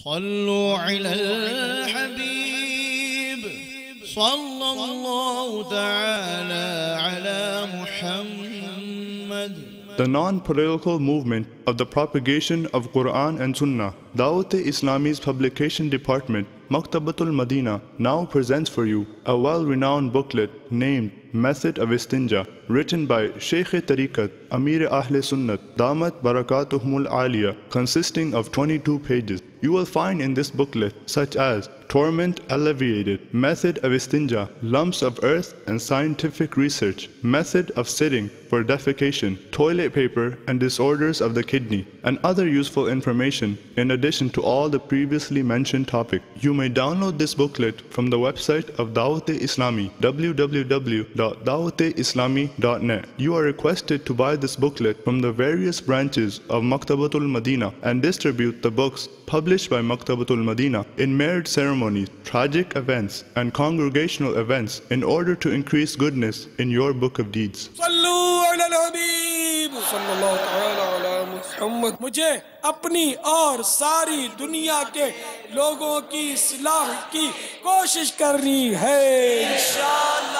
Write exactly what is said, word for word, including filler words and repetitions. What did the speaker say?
صلوا على الحبيب صلى الله تعالى على محمد. The non-political movement of the propagation of Quran and Sunnah, Dawat-e-Islami's publication department, Maktabatul Madina, now presents for you a well-renowned booklet named Method of Istinja, written by Shaykh-e-Tariqat, Amir Ahle Sunnat, Damat Barakatuhumul Aliyah, consisting of twenty-two pages. You will find in this booklet such as Torment Alleviated, Method of Istinja, Lumps of Earth and Scientific Research, Method of Sitting for Defecation, Toilet Paper and Disorders of the Kidney, and other useful information in addition to all the previously mentioned topics. You may download this booklet from the website of Dawat-e-Islami, w w w dot dawat e islami dot net. You are requested to buy this booklet from the various branches of Maktabatul Madina and distribute the books published by Maktabatul Madina in marriage ceremonies, tragic events, and congregational events in order to increase goodness in your book of deeds. मुझे अपनी और सारी दुनिया के लोगों की इस्लाह की कोशिश करनी है इंशाअल्लाह।